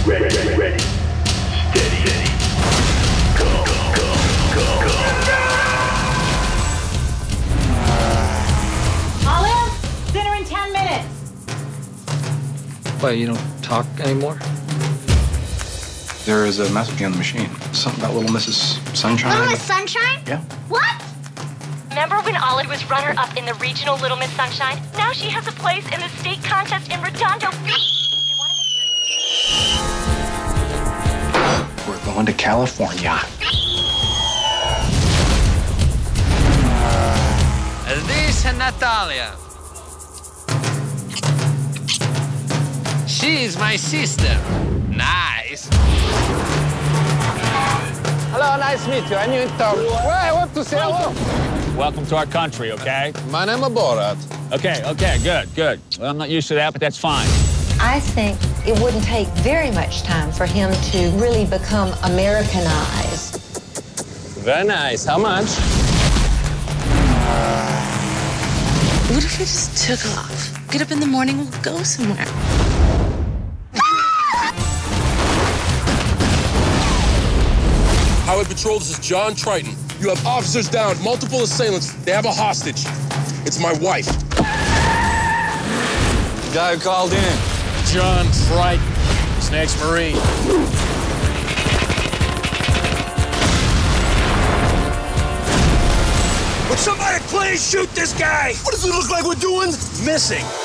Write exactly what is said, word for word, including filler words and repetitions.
Ready, ready, ready. Steady, steady. Go, go, go, go. Olive, dinner in ten minutes. Why, you don't talk anymore? There is a messaging on the machine. Something about little Missus Sunshine. Little Miss Sunshine? Yeah. What? Remember when Olive was runner-up in the regional Little Miss Sunshine? Now she has a place in the state contest in Redondo Beach. We're going to California. This is Natalia. She's my sister. Nice. Hello, nice to meet you. I'm new in town. Well, I want to say hello. Welcome to our country, okay? My name is Borat. Okay, okay, good, good. Well, I'm not used to that, but that's fine. I think it wouldn't take very much time for him to really become Americanized. Very nice. How much? What if we just took off? Get up in the morning, we'll go somewhere. Highway Patrol, this is John Triton. You have officers down, multiple assailants. They have a hostage. It's my wife. Guy who called in. John Triton, Snakes Marine. Would somebody please shoot this guy? What does it look like we're doing? Missing.